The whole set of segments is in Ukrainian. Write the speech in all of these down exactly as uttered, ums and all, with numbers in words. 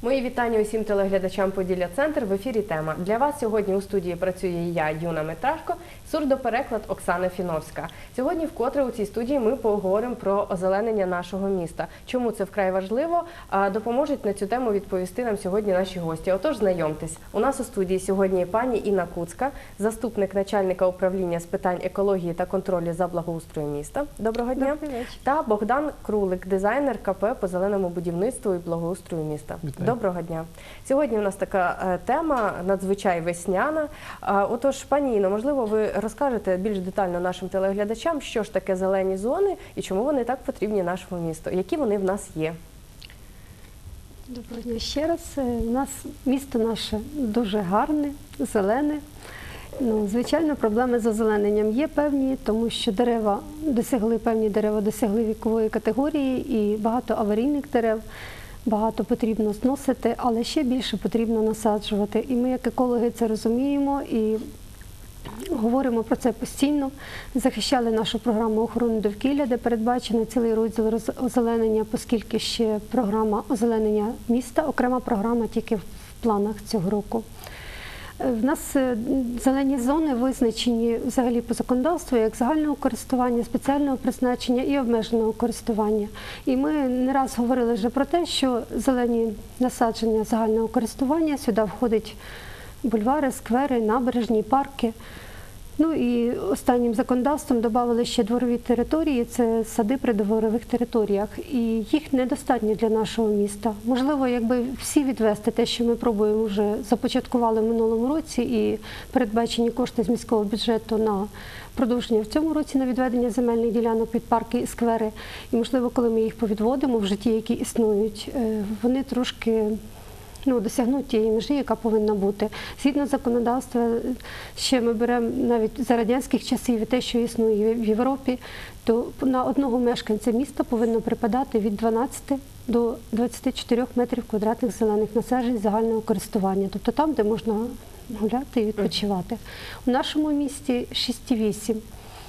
Мої вітання усім телеглядачам Поділля Центр. В ефірі тема. Для вас сьогодні у студії працює я, Юна Метрашко, сурдопереклад Оксана Фіновська. Сьогодні вкотре у цій студії ми поговоримо про озеленення нашого міста. Чому це вкрай важливо? Допоможуть на цю тему відповісти нам сьогодні наші гості. Отож, знайомтесь. У нас у студії сьогодні пані Інна Куцка, заступник начальника управління з питань екології та контролю за благоустроєм міста. Доброго дня. Добрий вечір. Та Богдан Крулик, дизайнер ка пе по зеленому будівництву і благоустрою міста. Вітаю. Доброго дня. Сьогодні у нас така тема надзвичай весняна. Отож, пані Інно, можливо, ви розкажете більш детально нашим телеглядачам, що ж таке зелені зони і чому вони так потрібні нашому місту, які вони в нас є? Доброго дня ще раз. У нас місто наше дуже гарне, зелене. Ну, звичайно, проблеми з озелененням є певні, тому що дерева досягли, певні дерева досягли вікової категорії і багато аварійних дерев. Багато потрібно зносити, але ще більше потрібно насаджувати. І ми, як екологи, це розуміємо і говоримо про це постійно. Захищали нашу програму охорони довкілля, де передбачено цілий розділ озеленення, оскільки ще програма озеленення міста, окрема програма тільки в планах цього року. В нас зелені зони визначені взагалі по законодавству як загального користування, спеціального призначення і обмеженого користування. І ми не раз говорили вже про те, що зелені насадження загального користування, сюди входять бульвари, сквери, набережні, парки. Ну і останнім законодавством додали ще дворові території, це сади при дворових територіях. І їх недостатньо для нашого міста. Можливо, якби всі відвести те, що ми пробуємо вже започаткували в минулому році, і передбачені кошти з міського бюджету на продовження в цьому році на відведення земельних ділянок під парки і сквери. І, можливо, коли ми їх повідводимо в житті, які існують, вони трошки Ну, досягнути тієї межі, яка повинна бути. Згідно законодавства, ще ми беремо навіть за радянських часів і те, що існує в Європі, то на одного мешканця міста повинно припадати від дванадцяти до двадцяти чотирьох метрів квадратних зелених насаджень загального користування. Тобто там, де можна гуляти і відпочивати. У нашому місті шість цілих вісім.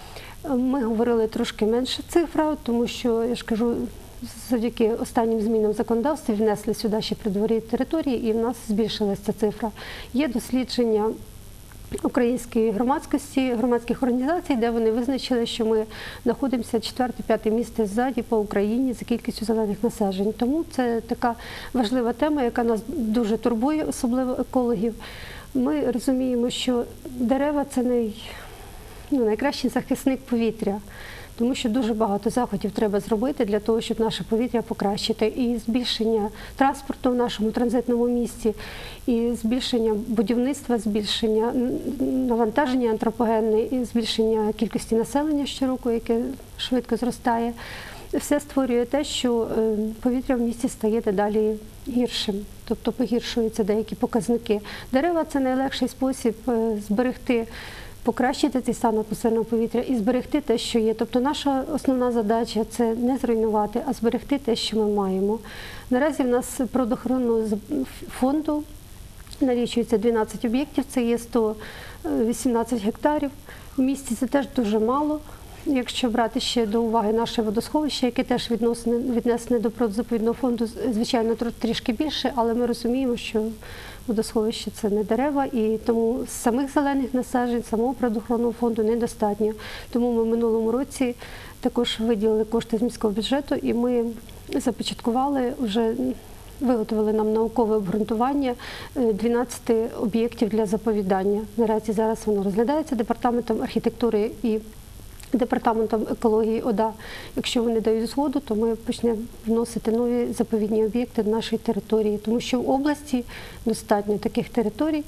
Ми говорили трошки менше цифра, тому що, я ж кажу, завдяки останнім змінам законодавства внесли сюди ще придворові території, і в нас збільшилася ця цифра. Є дослідження української громадськості, громадських організацій, де вони визначили, що ми знаходимося четверте-п'яте місце ззаді по Україні за кількістю зелених насаджень. Тому це така важлива тема, яка нас дуже турбує, особливо екологів. Ми розуміємо, що дерева – це най, ну, найкращий захисник повітря. Тому що дуже багато заходів треба зробити для того, щоб наше повітря покращити. І збільшення транспорту в нашому транзитному місті, і збільшення будівництва, збільшення навантаження антропогенне, і збільшення кількості населення щороку, яке швидко зростає. Все створює те, що повітря в місті стає дедалі гіршим, тобто погіршуються деякі показники. Дерева – це найлегший спосіб зберегти, покращити цей стан атмосферного повітря і зберегти те, що є. Тобто наша основна задача – це не зруйнувати, а зберегти те, що ми маємо. Наразі в нас природоохоронного фонду налічується дванадцять об'єктів, це є сто вісімнадцять гектарів. В місті це теж дуже мало. Якщо брати ще до уваги наше водосховище, яке теж віднесене до природозаповідного фонду, звичайно, трішки більше, але ми розуміємо, що водосховище – це не дерева, і тому самих зелених насаджень, самого природоохоронного фонду недостатньо. Тому ми в минулому році також виділили кошти з міського бюджету, і ми започаткували, вже виготовили нам наукове обґрунтування дванадцяти об'єктів для заповідання. Наразі зараз воно розглядається департаментом архітектури і департаментом екології ОДА. Якщо вони дають згоду, то ми почнемо вносити нові заповідні об'єкти на нашій території, тому що в області достатньо таких територій,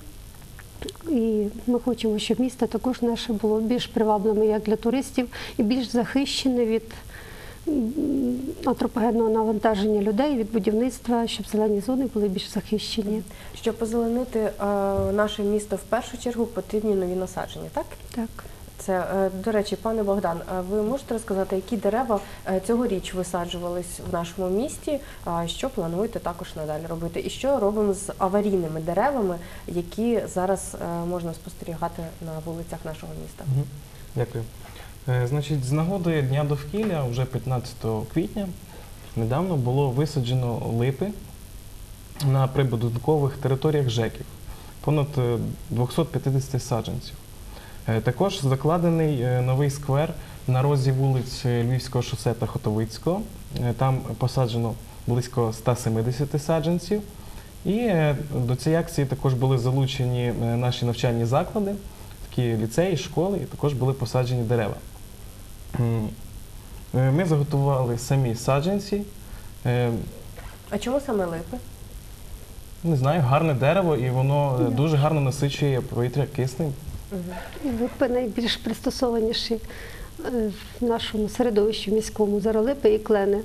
і ми хочемо, щоб місто також наше було більш привабливим як для туристів і більш захищене від антропогенного навантаження людей, від будівництва, щоб зелені зони були більш захищені. Щоб позеленити е, наше місто, в першу чергу потрібні нові насадження, так? Так. Це, до речі, пане Богдан, ви можете розказати, які дерева цьогоріч висаджувались в нашому місті, що плануєте також надалі робити? І що робимо з аварійними деревами, які зараз можна спостерігати на вулицях нашого міста? Дякую. Значить, з нагоди Дня довкілля, вже п'ятнадцятого квітня, недавно було висаджено липи на прибудинкових територіях ЖЕКів, понад е, двісті п'ятдесят саджанців. Е, Також закладений е, новий сквер на розі вулиць е, Львівського шосе та Хотовицького. Е, Там посаджено близько ста семидесяти саджанців. І е, до цієї акції також були залучені е, наші навчальні заклади, такі ліцеї, школи, і також були посаджені дерева. М, е, Ми заготували самі саджанці. Е, А чому саме липи? Не знаю, гарне дерево, і воно е, дуже гарно насичує повітря киснем. Липи найбільш пристосованіші е, в нашому середовищі міському. Зараз липи і клени.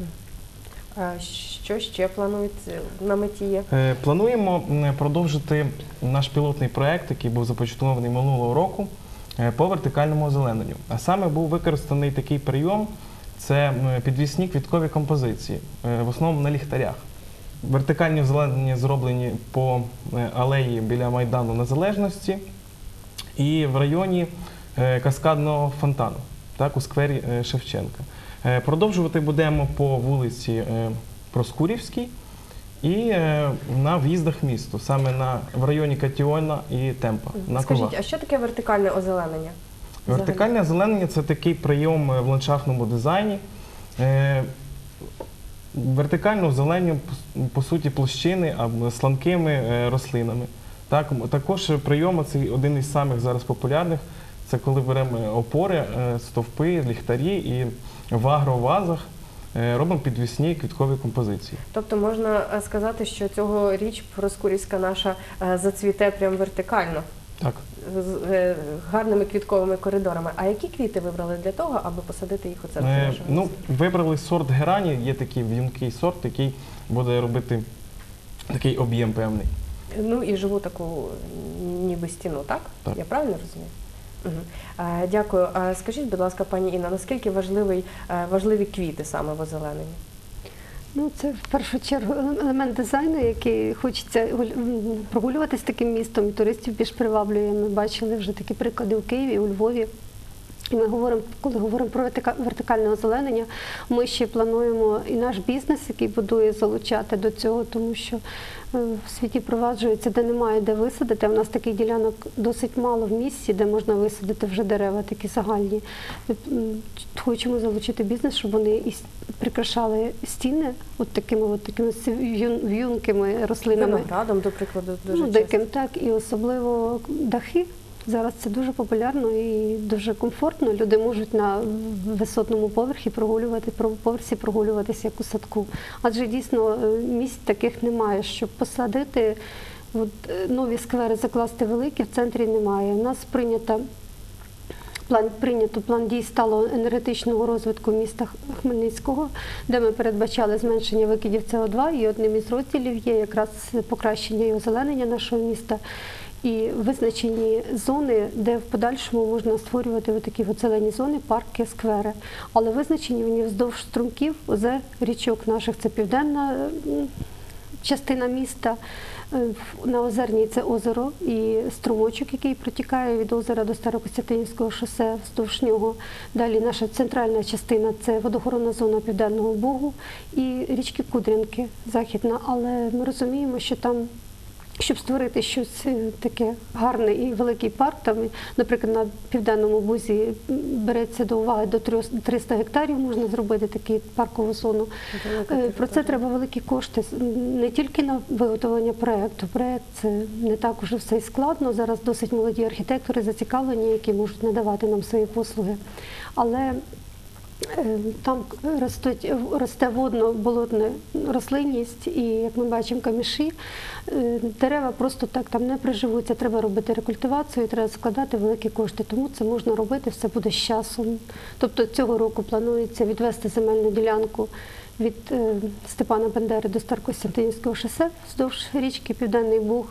А що ще планують на меті є? Е, Плануємо м, продовжити наш пілотний проєкт, який був започаткований минулого року, е, по вертикальному озелененню. А саме був використаний такий прийом – це м, підвісні квіткові композиції, е, в основному на ліхтарях. Вертикальні озеленення зроблені по е, алеї біля Майдану Незалежності і в районі е, Каскадного фонтану, так, у сквері е, Шевченка. Е, Продовжувати будемо по вулиці е, Проскурівській і е, на в'їздах в місто, саме на, в районі Катіона і Темпа, на Скажіть, Ковах. а що таке вертикальне озеленення? Взагалі? Вертикальне озеленення – це такий прийом е, в ландшафтному дизайні. Е, Вертикально озеленюємо, по- по суті, площини або сланкими е, рослинами. Так, м- також прийом, це один із самих зараз популярних, це коли беремо опори, е, стовпи, ліхтарі і в агровазах е, робимо підвісні квіткові композиції. Тобто можна е, сказати, що цьогоріч Проскурівська наша е, зацвіте прям вертикально, Так. з е, гарними квітковими коридорами. А які квіти вибрали для того, аби посадити їх у центр Е, нашого ну, міста? вибрали сорт герані, є такий в'юнкий сорт, який буде робити такий об'єм певний. Ну і живу таку ніби стіну, так? Так. Я правильно розумію? Угу. Е, дякую. А скажіть, будь ласка, пані Інна, наскільки важливий, е, важливі квіти саме в озелененні? Ну, це в першу чергу елемент дизайну, який хочеться гуль- м, прогулюватись таким містом, і туристів більш приваблює. Ми бачили вже такі приклади у Києві, у Львові. І ми говоримо, коли говоримо про вертика- вертикальне озеленення, ми ще плануємо і наш бізнес, який будує, залучати до цього, тому що е, в світі впроваджується, де немає де висадити. А в нас таких ділянок досить мало в місті, де можна висадити вже дерева, такі загальні. М, Хочемо залучити бізнес, щоб вони і с- прикрашали стіни от такими, от такими в'юн- в'юнкими рослинами. Виноградом, до прикладу, дуже Ну, часто. диким, так, і особливо дахи. Зараз це дуже популярно і дуже комфортно. Люди можуть на висотному поверхі прогулювати, про- поверсі прогулюватися як у садку. Адже дійсно е, місць таких немає, щоб посадити от, е, нові сквери, закласти великі, в центрі немає. У нас прийнято План прийнято план дій сталого енергетичного розвитку міста Хмельницького, де ми передбачали зменшення викидів С О два, і одним із розділів є якраз покращення і озеленення нашого міста, і визначені зони, де в подальшому можна створювати такі зелені зони, парки, сквери. Але визначені вони вздовж струмків, озер, річок наших. Це південна м, частина міста. На Озерній це озеро і струмочок, який протікає від озера до Старокостянтинівського шосе, вздовж нього. Далі наша центральна частина – це водоохоронна зона Південного Бугу і річки Кудринки, західна. Але ми розуміємо, що там, щоб створити щось таке гарне і великий парк, там, наприклад, на Південному Бузі береться до уваги до триста гектарів, можна зробити таку паркову зону. Про це треба великі кошти, не тільки на виготовлення проєкту. Проєкт – це не так уже все і складно. Зараз досить молоді архітектори зацікавлені, які можуть надавати нам свої послуги. Але там ростуть, росте водно-болотна рослинність і, як ми бачимо, каміші. Дерева просто так там не приживуться, треба робити рекультивацію, треба складати великі кошти. Тому це можна робити, все буде з часом. Тобто цього року планується відвести земельну ділянку від Степана Бандери до Старокостянтинівського шосе вздовж річки Південний Буг,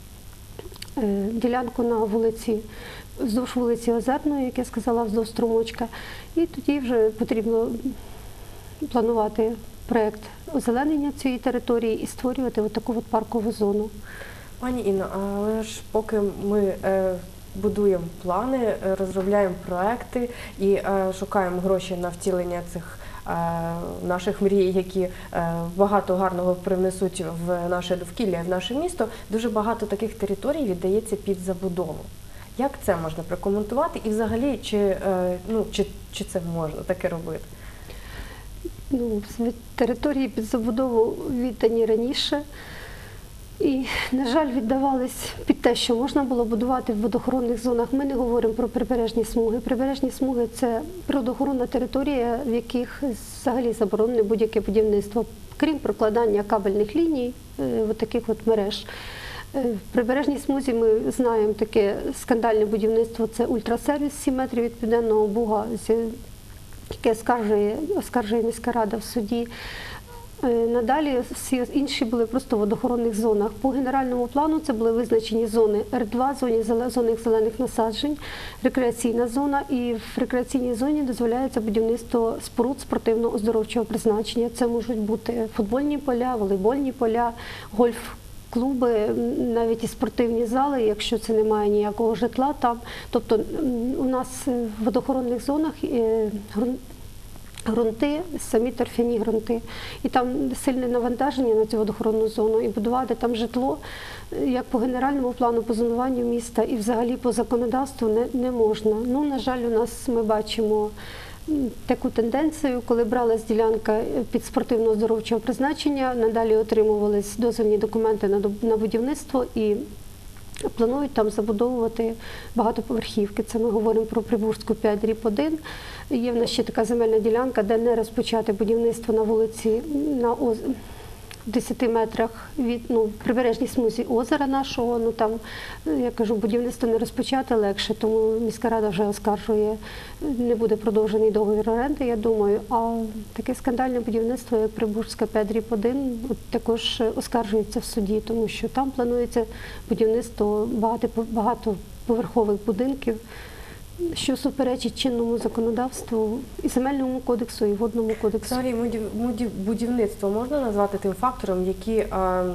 ділянку на вулиці, вздовж вулиці Озерної, як я сказала, вздовж струмочка. І тоді вже потрібно планувати проєкт озеленення цієї території і створювати от таку от паркову зону. Пані Інно, але ж поки ми е, будуємо плани, е, розробляємо проекти і е, шукаємо гроші на втілення цих наших мрій, які е, багато гарного привнесуть в наше довкілля, в наше місто, дуже багато таких територій віддається під забудову. Як це можна прокоментувати і взагалі, чи, е, ну, чи, чи це можна таке робити? Ну, території під забудову віддані раніше. І, на жаль, віддавались під те, що можна було будувати в водоохоронних зонах. Ми не говоримо про прибережні смуги. Прибережні смуги – це природоохоронна територія, в яких взагалі заборонене будь-яке будівництво, крім прокладання кабельних ліній, от таких от мереж. В прибережній смузі ми знаємо таке скандальне будівництво – це ультрасервіс, сім метрів від Південного Буга, яке оскаржує, оскаржує міська рада в суді. Надалі всі інші були просто в водоохоронних зонах. По генеральному плану це були визначені зони Р два, зоні зони зелених насаджень, рекреаційна зона. І в рекреаційній зоні дозволяється будівництво споруд спортивно-оздоровчого призначення. Це можуть бути футбольні поля, волейбольні поля, гольф-клуби, навіть і спортивні зали, якщо це не має ніякого житла там. Тобто у нас в водоохоронних зонах ґрунти, самі торфяні ґрунти. І там сильне навантаження на цю водоохоронну зону. І будувати там житло, як по генеральному плану, по зонуванню міста і взагалі по законодавству не, не можна. Ну, на жаль, у нас ми бачимо таку тенденцію, коли бралась ділянка під спортивно-оздоровчого призначення, надалі отримувались дозвільні документи на, на будівництво і планують там забудовувати багатоповерхівки. Це ми говоримо про Прибузьку п'ять дріб один. Є в нас ще така земельна ділянка, де не розпочати будівництво на вулиці на оз... десяти метрах від ну, прибережній смузі озера нашого. Ну там, я кажу, будівництво не розпочати легше, тому міська рада вже оскаржує, не буде продовжений договір оренди, я думаю. А таке скандальне будівництво, як Прибузька п'ять дріб один, також оскаржується в суді, тому що там планується будівництво багатоповерхових будинків, що суперечить чинному законодавству і земельному кодексу, і водному кодексу. Взагалі, будівництво можна назвати тим фактором, які е, е,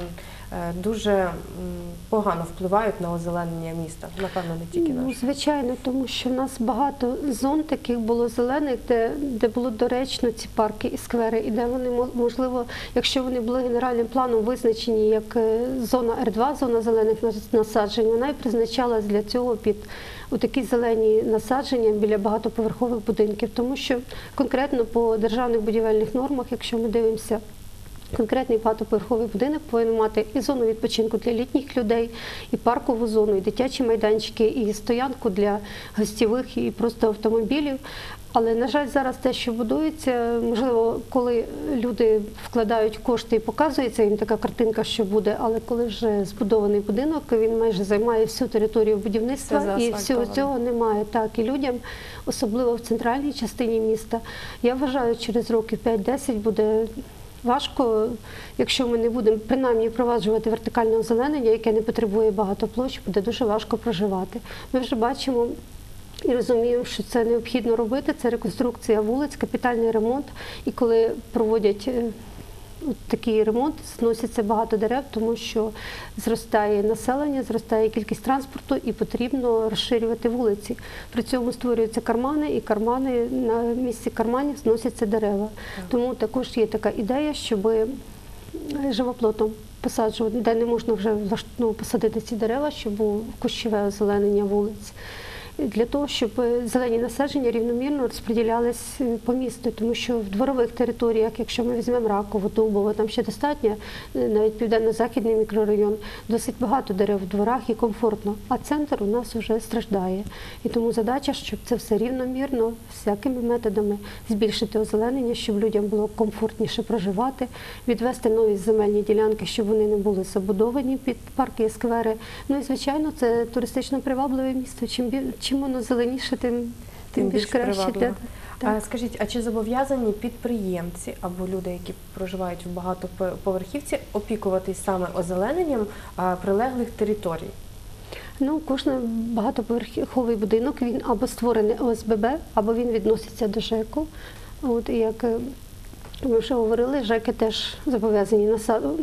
дуже м, погано впливають на озеленення міста? Напевно, не тільки наше. Ну, звичайно, тому що в нас багато зон таких було зелених, де, де було доречно ці парки і сквери, і де вони, можливо, якщо вони були генеральним планом визначені як зона Р два, зона зелених насаджень, вона і призначалась для цього під у такі зелені насадження біля багатоповерхових будинків, тому що конкретно по державних будівельних нормах, якщо ми дивимося, конкретний багатоповерховий будинок повинен мати і зону відпочинку для літніх людей, і паркову зону, і дитячі майданчики, і стоянку для гостєвих, і просто автомобілів. Але, на жаль, зараз те, що будується, можливо, коли люди вкладають кошти і показується їм така картинка, що буде, але коли вже збудований будинок, він майже займає всю територію будівництва, і всього цього немає. Так, і людям, особливо в центральній частині міста, я вважаю, через років п'ять-десять буде важко, якщо ми не будемо принаймні впроваджувати вертикальне озеленення, яке не потребує багато площ, буде дуже важко проживати. Ми вже бачимо і розуміємо, що це необхідно робити, це реконструкція вулиць, капітальний ремонт. І коли проводять от такий ремонт, зноситься багато дерев, тому що зростає населення, зростає кількість транспорту і потрібно розширювати вулиці. При цьому створюються кармани, і кармани, на місці карманів зносяться дерева. Тому також є така ідея, щоб живоплотом посаджувати, де не можна вже ну, посадити ці дерева, щоб було кущове озеленення вулиць. Для того, щоб зелені насадження рівномірно розподілялись по місту, тому що в дворових територіях, якщо ми візьмемо Раково, Дубово, там ще достатньо, навіть південно-західний мікрорайон, досить багато дерев в дворах і комфортно, а центр у нас вже страждає. І тому задача, щоб це все рівномірно, всякими методами збільшити озеленення, щоб людям було комфортніше проживати, відвести нові земельні ділянки, щоб вони не були забудовані під парки і сквери. Ну і, звичайно, це туристично привабливе місто. Чим Чим воно зеленіше, тим, тим, тим більш краще. Для... А скажіть, а чи зобов'язані підприємці або люди, які проживають в багатоповерхівці, опікуватись саме озелененням прилеглих територій? Ну, кожен багатоповерховий будинок, він або створений О С Б Б, або він відноситься до ЖЕКу. От, і як ми вже говорили, ЖЕКи теж зобов'язані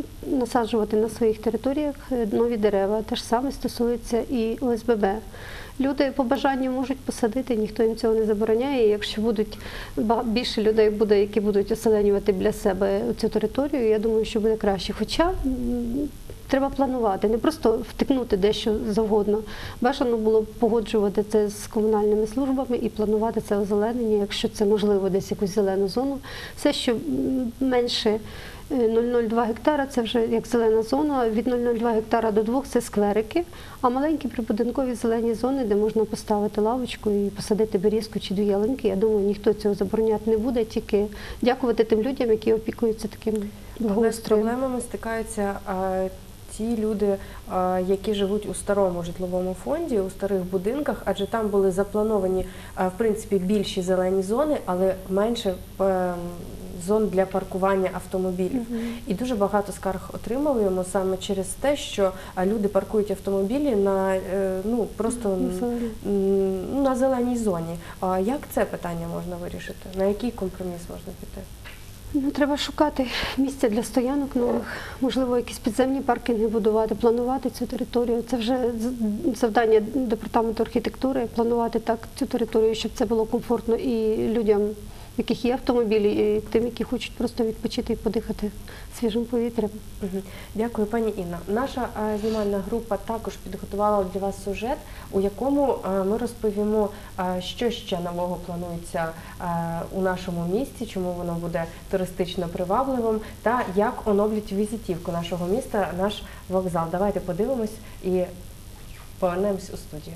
насаджувати на своїх територіях нові дерева. Те ж саме стосується і О С Б Б. люди по бажанню можуть посадити, ніхто їм цього не забороняє. І якщо будуть ба- більше людей буде, які будуть оселенювати для себе цю територію, я думаю, що буде краще. Хоча м, треба планувати, не просто втикнути дещо завгодно. Бажано було б погоджувати це з комунальними службами і планувати це озеленення, якщо це можливо, десь якусь зелену зону. Все, що м, менше нуль цілих нуль два гектара, це вже як зелена зона, від нуль цілих нуль два гектара до двох – це скверики, а маленькі прибудинкові зелені зони, де можна поставити лавочку і посадити берізку чи дві ялинки, я думаю, ніхто цього забороняти не буде, тільки дякувати тим людям, які опікуються таким Але з благоустроєм. проблемами стикаються а, ті люди, а, які живуть у старому житловому фонді, у старих будинках, адже там були заплановані, а, в принципі, більші зелені зони, але менше е, зон для паркування автомобілів. І дуже багато скарг отримуємо саме через те, що а, люди паркують автомобілі на, е, ну, просто На зеленій. м, ну, на зеленій зоні. А як це питання можна вирішити? На який компроміс можна піти? Ну, треба шукати місця для стоянок нових, можливо, якісь підземні паркінги будувати, планувати цю територію. Це вже з- завдання департаменту архітектури, планувати так цю територію, щоб це було комфортно і людям, в яких є автомобілі, і тим, які хочуть просто відпочити і подихати свіжим повітрям. Мгм. Дякую, пані Інна. Наша е, знімальна група також підготувала для вас сюжет, у якому е, ми розповімо, е, що ще нового планується е, у нашому місті, чому воно буде туристично привабливим, та як оновлять візитівку нашого міста, наш вокзал. Давайте подивимось і повернемось у студію.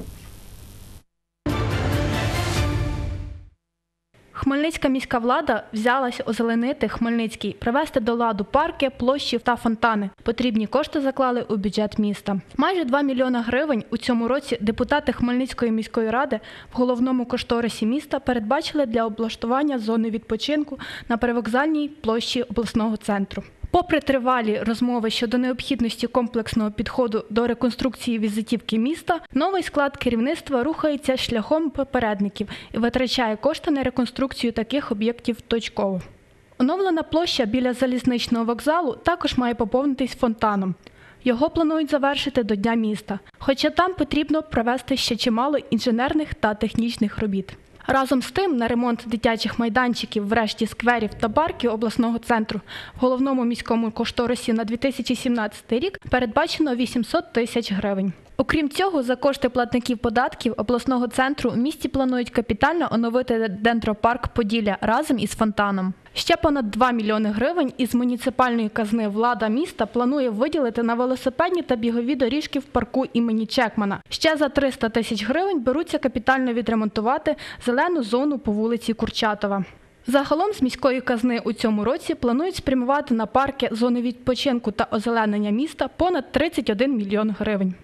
Хмельницька міська влада взялась озеленити Хмельницький, привести до ладу парки, площі та фонтани. Потрібні кошти заклали у бюджет міста. Майже два мільйона гривень у цьому році депутати Хмельницької міської ради в головному кошторисі міста передбачили для облаштування зони відпочинку на привокзальній площі обласного центру. Попри тривалі розмови щодо необхідності комплексного підходу до реконструкції візитівки міста, новий склад керівництва рухається шляхом попередників і витрачає кошти на реконструкцію таких об'єктів точково. Оновлена площа біля залізничного вокзалу також має поповнитись фонтаном. Його планують завершити до Дня міста, хоча там потрібно провести ще чимало інженерних та технічних робіт. Разом з тим, на ремонт дитячих майданчиків в решті скверів та парків обласного центру в головному міському кошторисі на дві тисячі сімнадцятий рік передбачено вісімсот тисяч гривень. Окрім цього, за кошти платників податків обласного центру в місті планують капітально оновити дендропарк Поділля разом із фонтаном. Ще понад два мільйони гривень із муніципальної казни влада міста планує виділити на велосипедні та бігові доріжки в парку імені Чекмана. Ще за триста тисяч гривень беруться капітально відремонтувати зелену зону по вулиці Курчатова. Загалом з міської казни у цьому році планують спрямувати на парки, зони відпочинку та озеленення міста понад тридцять один мільйон гривень.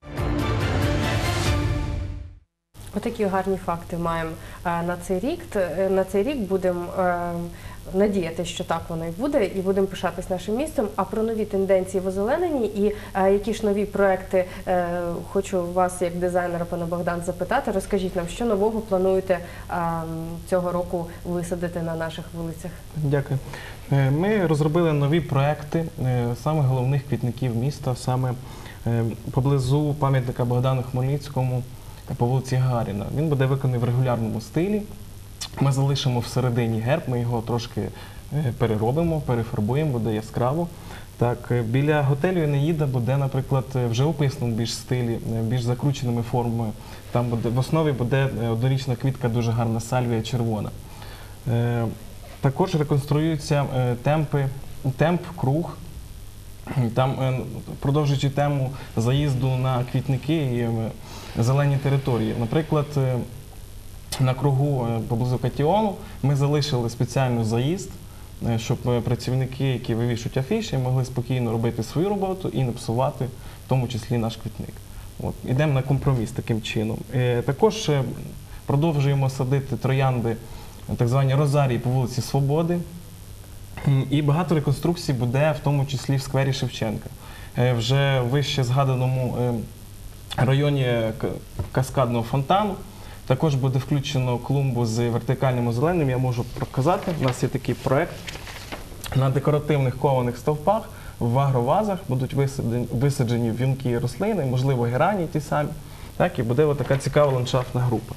Отакі гарні факти маємо е, на цей рік. Т- е, На цей рік будемо е, надіятися, що так воно і буде, і будемо пишатись нашим містом. А про нові тенденції в озелененні і е, які ж нові проекти, е, хочу вас, як дизайнера, пане Богдан, запитати. Розкажіть нам, що нового плануєте е, цього року висадити на наших вулицях? Дякую. Е, Ми розробили нові проекти е, саме головних квітників міста, саме е, поблизу пам'ятника Богдану Хмельницькому по вулиці Гагаріна. Він буде виконаний в регулярному стилі. Ми залишимо всередині герб, ми його трошки е, переробимо, перефарбуємо, буде яскраво. Так, е, біля готелю Енеїда буде, наприклад, е, в живописному більш стилі, е, більш закрученими формами. Там буде, в основі буде е, однорічна квітка, дуже гарна сальвія червона. Е, Також реконструюються е, темпи, темп, круг. Там, е, продовжуючи тему заїзду на квітники і е, зелені території. Наприклад, е, на кругу е, поблизу Катіону ми залишили спеціально заїзд, е, щоб е, працівники, які вивішують афіші, могли спокійно робити свою роботу і не псувати, в тому числі наш квітник. От. Ідемо на компроміс таким чином. Е, Також е, продовжуємо садити троянди, так звані розарії по вулиці Свободи. М, І багато реконструкцій буде, в тому числі в сквері Шевченка. Е, Вже вище згаданому е, районі К- каскадного фонтану також буде включено клумбу з вертикальним озелененням. Я можу показати. У нас є такий проект. На декоративних кованих стовпах в агровазах будуть висаджені, висаджені в'юнкі рослини, можливо, герані ті самі. Так, і буде така цікава ландшафтна група.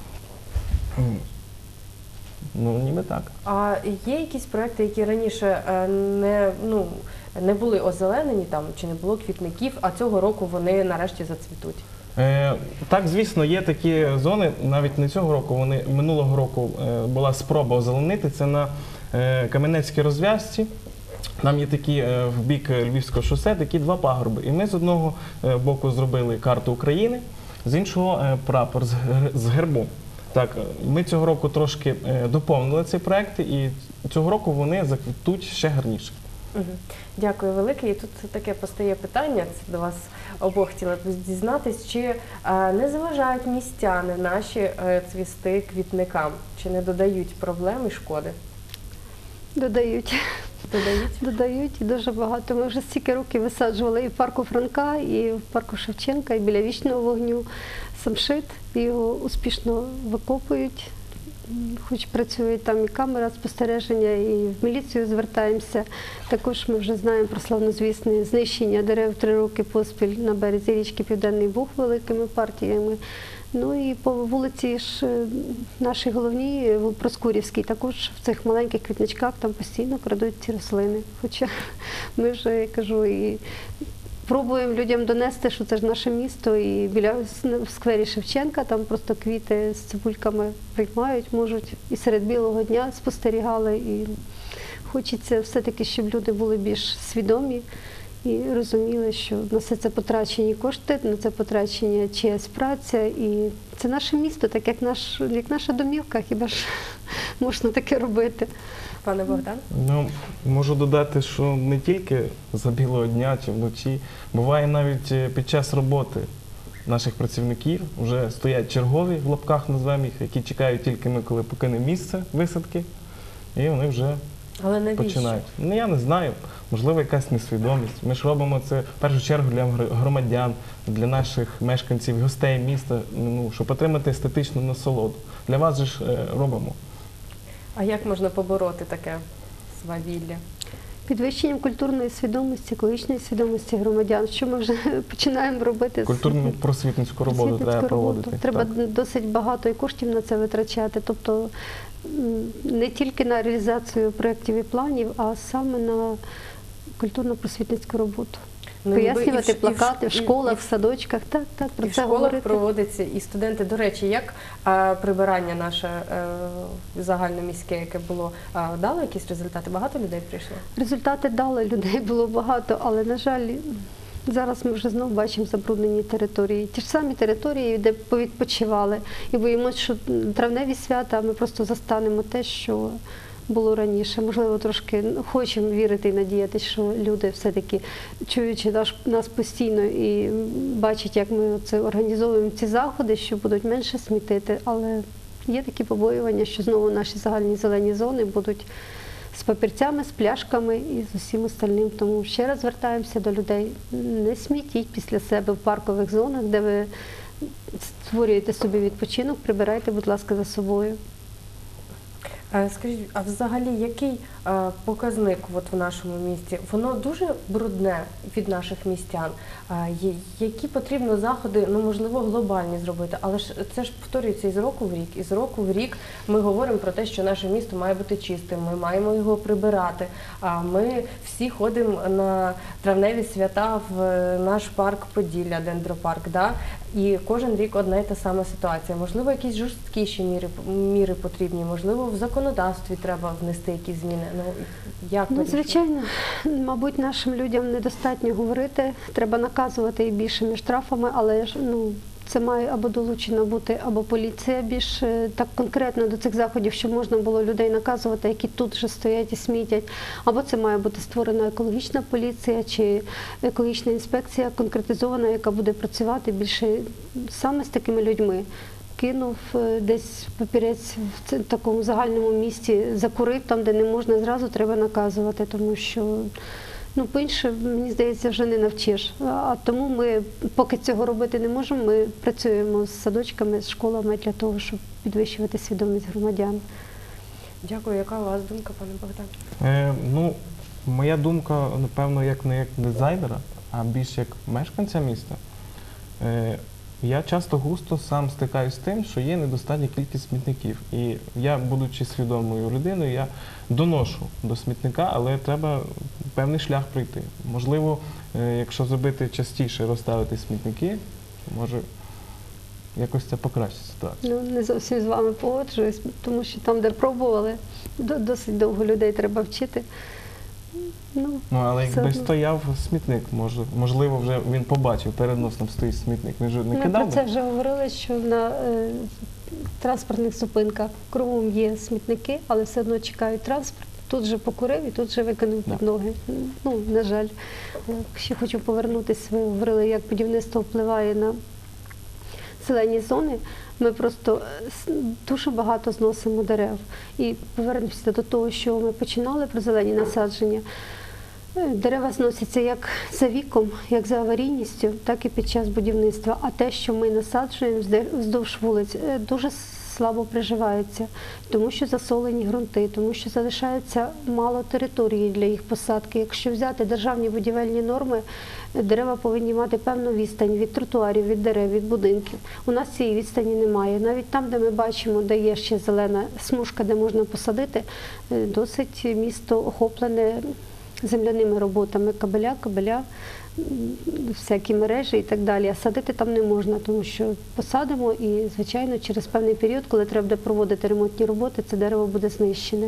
М. Ну, ніби так. А є якісь проекти, які раніше е, не, ну, не були озеленені там, чи не було квітників, а цього року вони нарешті зацвітуть? Е, так, звісно, є такі зони, навіть не цього року, вони минулого року е, була спроба озеленити, це на е, Кам'янецькій розв'язці. Там є такі е, в бік Львівського шосе такі два пагорби. І ми з одного е, боку зробили карту України, з іншого е, прапор з, гер- з гербом. Так, ми цього року трошки е, доповнили цей проект, і цього року вони заквітуть ще гарніше. Угу. Дякую велике. І тут таке постає питання, це до вас обох хотіла б дізнатись, чи е, не заважають містяни наші е, цвісти квітникам, чи не додають проблем і шкоди? Додають. Додають? Додають і дуже багато. Ми вже стільки років висаджували і в парку Франка, і в парку Шевченка, і біля вічного вогню самшит. І його успішно викопують. Хоч працює там і камера спостереження, і в міліцію звертаємося. Також ми вже знаємо про славнозвісне знищення дерев три роки поспіль на березі річки Південний Буг великими партіями. Ну і по вулиці ж е, нашій головній, Проскурівській, також в цих маленьких квітничках там постійно крадуть ці рослини. Хоча ми вже, я кажу, і пробуємо людям донести, що це ж наше місто, і біля в сквері Шевченка там просто квіти з цибульками приймають, можуть і серед білого дня спостерігали. І хочеться все-таки, щоб люди були більш свідомі і розуміли, що на все це потрачені кошти, на це потрачення чиясь праця. І це наше місто, так як, наш, як наша домівка, хіба ж можна таке робити. Пане Богдан? Ну, можу додати, що не тільки за білого дня чи вночі, буває навіть е, під час роботи наших працівників, вже стоять чергові, в лапках назвемо їх, які чекають тільки ми, коли покине місце висадки, і вони вже Але навіщо? починають. Ну, я не знаю, можливо, якась несвідомість. Ми ж робимо це в першу чергу для гр- громадян, для наших мешканців, гостей міста, ну, щоб отримати естетичну насолоду. Для вас же ж е, робимо. А як можна побороти таке свавілля? Підвищенням культурної свідомості, екологічної свідомості громадян, що ми вже починаємо робити. з- Культурну просвітницьку роботу просвітницьку треба роботу. проводити. Треба Так. досить багато і коштів на це витрачати. Тобто м, не тільки на реалізацію проєктів і планів, а саме на культурно-просвітницьку роботу. Ну, ніби і в Пояснювати ш- і в плакати в ш- і- школах, і в садочках. Так, так, про І в це школах говорити. проводиться, і студенти, до речі, як а, прибирання наше е, загальноміське, яке було, а, дало якісь результати? Багато людей прийшло? Результати дали, людей було багато, але, на жаль, зараз ми вже знову бачимо забруднені території. Ті ж самі території, де повідпочивали. І боїмося, що травневі свята ми просто застанемо те, що було раніше. Можливо, трошки хочемо вірити і надіятися, що люди все-таки, чуючи наш, нас постійно і бачать, як ми це організовуємо ці заходи, що будуть менше смітити. Але є такі побоювання, що знову наші загальні зелені зони будуть з папірцями, з пляшками і з усім остальним. Тому ще раз звертаємося до людей. Не смітіть після себе в паркових зонах, де ви створюєте собі відпочинок, прибирайте, будь ласка, за собою. Е, Скажіть, а взагалі який е, показник от в нашому місті? Воно дуже брудне від наших містян. Е, є- Які потрібно заходи, ну можливо, глобальні зробити, але ж це ж повторюється із року в рік. Із року в рік ми говоримо про те, що наше місто має бути чистим, ми маємо його прибирати. А ми всі ходимо на травневі свята в е, наш парк Поділля, дендропарк. Да? І кожен рік одна і та сама ситуація. Можливо, якісь жорсткіші міри, міри потрібні, можливо, в законодавстві треба внести якісь зміни. Ну, як Ну, вирішити? звичайно, мабуть, нашим людям недостатньо говорити, треба наказувати і більшими штрафами, але ж ну, це має або долучена бути, або поліція більш е, так конкретно до цих заходів, щоб можна було людей наказувати, які тут вже стоять і смітять, або це має бути створена екологічна поліція чи екологічна інспекція конкретизована, яка буде працювати більше саме з такими людьми. Кинув е, десь папірець в ц- такому загальному місці, закурив там, де не можна, зразу треба наказувати, тому що ну, по-інше, мені здається, вже не навчиш. А тому ми поки цього робити не можемо, ми працюємо з садочками, з школами для того, щоб підвищувати свідомість громадян. Дякую. Яка у вас думка, пане Богдан? Е, ну, моя думка, напевно, як не як дизайнера, а більш як мешканця міста. Е, Я часто густо сам стикаюсь з тим, що є недостатня кількість смітників. І я, будучи свідомою людиною, я доношу до смітника, але треба певний шлях пройти. Можливо, е, якщо зробити частіше, розставити смітники, може якось це покращить ситуацію. Ну, не зовсім з вами погоджуюсь, тому що там, де пробували, до- досить довго людей треба вчити. Ну, Ну, але все якби одно. стояв смітник, може, можливо, вже він побачив, перед носом стоїть смітник, він же не Ми про кидав це би? вже говорили, що на е, транспортних зупинках кругом є смітники, але все одно чекають транспорт. Тут же покурив і тут же викинув під Да. ноги. Ну, на жаль. Е, Ще хочу повернутися, ви говорили, як будівництво впливає на зелені зони. Ми просто е, с- дуже багато зносимо дерев. І повернемося до того, що ми починали про зелені насадження. Е, Дерева зносяться як за віком, як за аварійністю, так і під час будівництва. А те, що ми насаджуємо взде- вздовж вулиць, е, дуже слабо приживається, тому що засолені ґрунти, тому що залишається мало території для їх посадки. Якщо взяти державні будівельні норми, е, дерева повинні мати певну відстань від тротуарів, від дерев, від будинків. У нас цієї відстані немає. Навіть там, де ми бачимо, де є ще зелена смужка, де можна посадити, е, досить місто охоплене земляними роботами, кабеля, кабеля, м, всякі мережі і так далі. А садити там не можна, тому що посадимо і, звичайно, через певний період, коли треба буде проводити ремонтні роботи, це дерево буде знищене.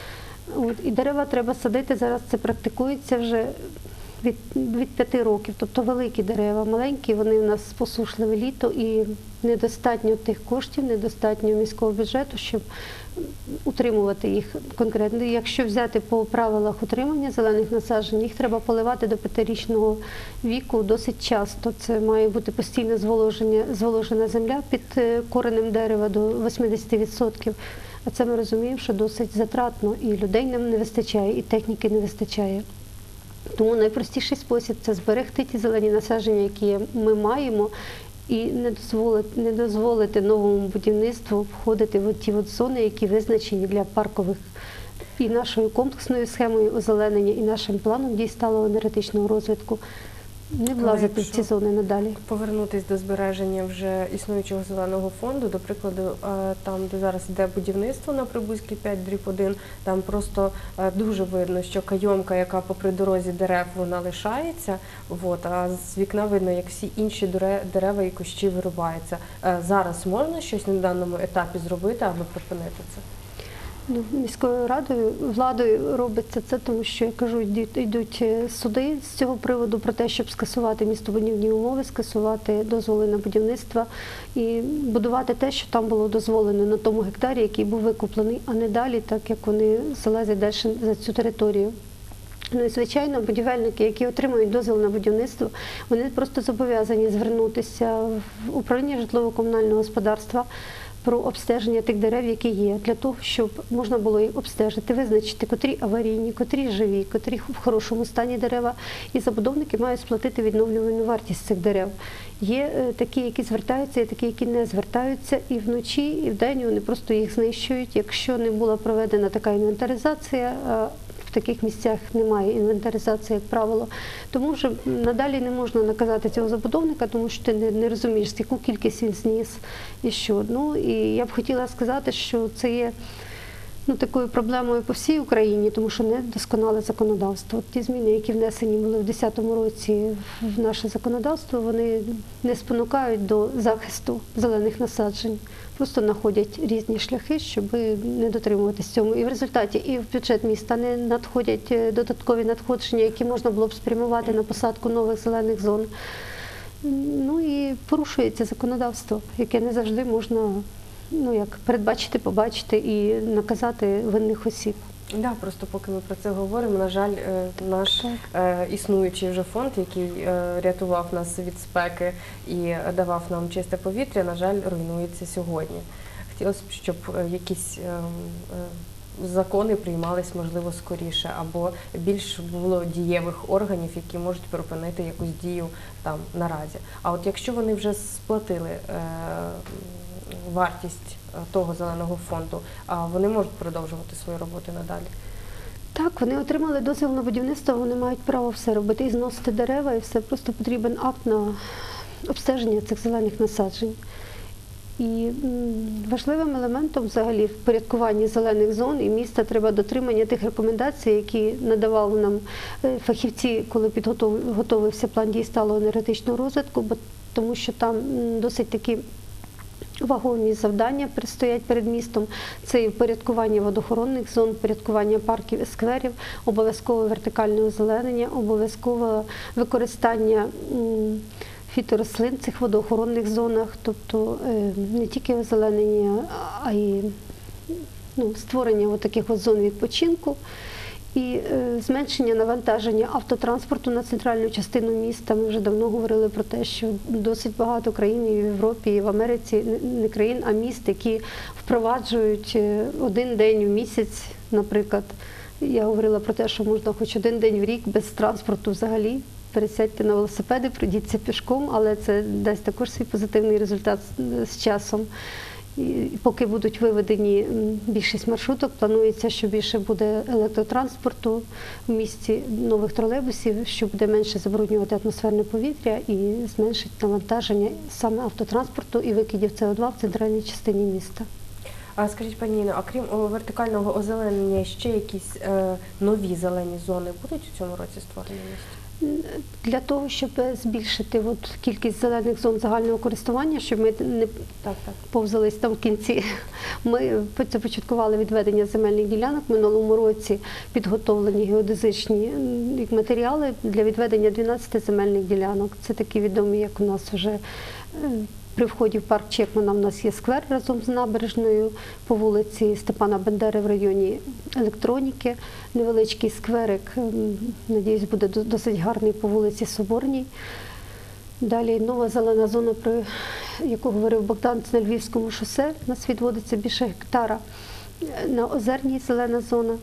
От, і дерева треба садити, зараз це практикується вже від, від п'яти років, тобто великі дерева, маленькі, вони у нас посушливе літо і недостатньо тих коштів, недостатньо міського бюджету, щоб утримувати їх конкретно. Якщо взяти по правилах утримання зелених насаджень, їх треба поливати до п'ятирічного віку досить часто. Це має бути постійне зволоження, зволожена земля під е, коренем дерева до вісімдесят відсотків. А це ми розуміємо, що досить затратно, і людей нам не вистачає, і техніки не вистачає. Тому найпростіший спосіб – це зберегти ті зелені насадження, які ми маємо, і не дозволити, не дозволити новому будівництву входити в ті от зони, які визначені для паркових. І нашою комплексною схемою озеленення, і нашим планом дій сталого енергетичного розвитку не влазити в якщо- ці зони надалі. Повернутись до збереження вже існуючого зеленого фонду, до прикладу, е, там, де зараз йде будівництво на Прибузькій п'ять дріб один, там просто е, дуже видно, що кайомка, яка попри дорозі дерев, вона лишається, от, а з вікна видно, як всі інші дере- дерева і кущі вирубаються. Е, Зараз можна щось на даному етапі зробити, аби припинити це? Ну, міською радою, владою робиться це, тому що, я кажу, йдуть, йдуть суди з цього приводу про те, щоб скасувати містобудівні умови, скасувати дозволи на будівництво і будувати те, що там було дозволено на тому гектарі, який був викуплений, а не далі, так як вони залазять далі за цю територію. Ну і, звичайно, будівельники, які отримують дозвіл на будівництво, вони просто зобов'язані звернутися в управління житлово-комунального господарства про обстеження тих дерев, які є, для того, щоб можна було їх обстежити, визначити, котрі аварійні, котрі живі, котрі в хорошому стані дерева. І забудовники мають сплатити відновлювальну вартість цих дерев. Є е, такі, які звертаються, є такі, які не звертаються, і вночі, і вдень вони просто їх знищують. Якщо не була проведена така інвентаризація, а в таких місцях немає інвентаризації, як правило. Тому що надалі не можна наказати цього забудовника, тому що ти не, не розумієш, яку кількість він зніс і що. Ну, і я б хотіла сказати, що це є ну, такою проблемою по всій Україні, тому що не досконале законодавство. От ті зміни, які внесені були в двадцять десятому році в наше законодавство, вони не спонукають до захисту зелених насаджень. Просто знаходять різні шляхи, щоб не дотримуватись цьому. І в результаті і в бюджет міста не надходять додаткові надходження, які можна було б спрямувати на посадку нових зелених зон. Ну і порушується законодавство, яке не завжди можна ну, як, передбачити, побачити і наказати винних осіб. Да, просто поки ми про це говоримо, на жаль, е, наш е, існуючий вже фонд, який е, рятував нас від спеки і давав нам чисте повітря, на жаль, руйнується сьогодні. Хотілося б, щоб е, якісь е, е, закони приймались, можливо, скоріше, або більш було дієвих органів, які можуть припинити якусь дію там наразі. А от якщо вони вже сплатили е, вартість того зеленого фонду, а вони можуть продовжувати свою роботу надалі? Так, вони отримали дозвіл на будівництво, вони мають право все робити, і зносити дерева, і все. Просто потрібен акт на обстеження цих зелених насаджень. І м, важливим елементом взагалі в порядкуванні зелених зон і міста треба дотримання тих рекомендацій, які надавали нам е, фахівці, коли підготов- готовився план дій сталого енергетичного розвитку, бо тому що там м, досить такі вагомі завдання предстоять перед містом. Це і впорядкування водоохоронних зон, впорядкування парків і скверів, обов'язкове вертикальне озеленення, обов'язкове використання м, фіторослин в цих водоохоронних зонах, тобто е, не тільки озеленення, а й ну, створення от таких от зон відпочинку. І е, зменшення навантаження автотранспорту на центральну частину міста. Ми вже давно говорили про те, що досить багато країн і в Європі, і в Америці, не країн, а міст, які впроваджують е, один день в місяць, наприклад. Я говорила про те, що можна хоч один день в рік без транспорту взагалі. Пересядьте на велосипеди, пройдіться пішком, але це дасть також свій позитивний результат з- з часом. І поки будуть виведені м, більшість маршруток, планується, що більше буде електротранспорту в місті, нових тролейбусів, що буде менше забруднювати атмосферне повітря і зменшить навантаження саме автотранспорту і викидів С О два в центральній частині міста. А скажіть, пані Інно, а крім о, вертикального озеленення, ще якісь е, нові зелені зони будуть у цьому році створені в місті? Для того, щоб збільшити от кількість зелених зон загального користування, щоб ми не Так, так. повзались там в кінці. Ми започаткували відведення земельних ділянок. В минулому році підготовлені геодезичні м, матеріали для відведення дванадцяти земельних ділянок. Це такі відомі, як у нас вже е, при вході в парк Чекмана. У нас є сквер разом з набережною по вулиці Степана Бандери в районі Електроніки. Невеличкий скверик, м, надіюсь, буде до- досить гарний по вулиці Соборній. Далі нова зелена зона, про яку говорив Богдан, це на Львівському шосе. У нас відводиться більше гектара. На Озерній зелена зона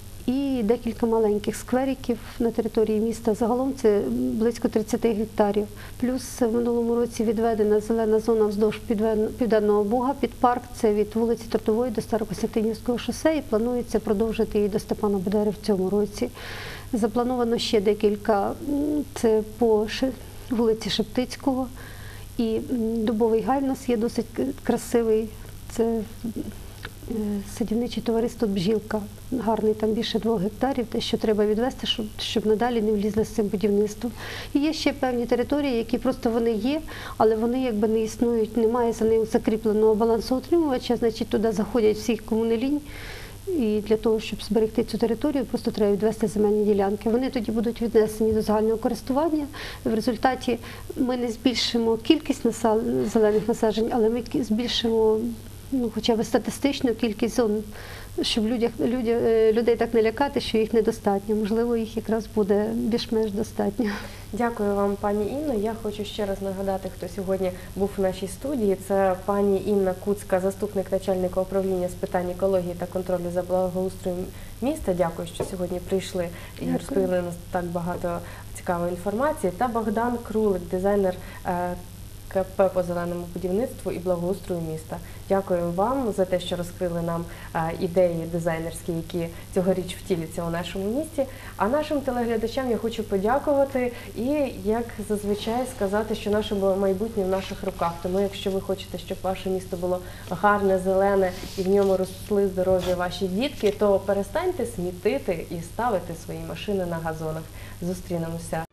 і декілька маленьких сквериків на території міста. Загалом це близько тридцять гектарів. Плюс в минулому році відведена зелена зона вздовж Підвен- Південного Буга під парк. Це від вулиці Тротової до Старокостянтинівського шосе і планується продовжити її до Степана Бандери в цьому році. Заплановано ще декілька, м, це по Ши- вулиці Шептицького і м, Дубовий гай в нас є досить к- красивий. Це е, садівниче товариство «Бжілка». Гарний, там більше двох гектарів, те, що треба відвести, щоб, щоб надалі не влізли з цим будівництвом. І є ще певні території, які просто вони є, але вони якби не існують, немає за ним закріпленого балансоутримувача, значить туди заходять всі, кому не лінь. І для того, щоб зберегти цю територію, просто треба відвести земельні ділянки. Вони тоді будуть віднесені до загального користування. В результаті ми не збільшимо кількість наса- зелених насаджень, але ми кі- збільшимо ну, хоча б статистичну кількість зон, щоб людях, людя, е, людей так не лякати, що їх недостатньо. Можливо, їх якраз буде більш-менш достатньо. Дякую вам, пані Інно. Я хочу ще раз нагадати, хто сьогодні був в нашій студії. Це пані Інна Куцька, заступник начальника управління з питань екології та контролю за благоустроєм міста. Дякую, що сьогодні прийшли і Дякую. розповіли нас так багато цікавої інформації. Та Богдан Крулик, дизайнер е, К П по зеленому будівництву і благоустрою міста. Дякую вам за те, що розкрили нам е, ідеї дизайнерські, які цьогоріч втіляться у нашому місті. А нашим телеглядачам я хочу подякувати і, як зазвичай, сказати, що наше майбутнє в наших руках. Тому, якщо ви хочете, щоб ваше місто було гарне, зелене і в ньому росли здорові ваші дітки, то перестаньте смітити і ставити свої машини на газонах. Зустрінемося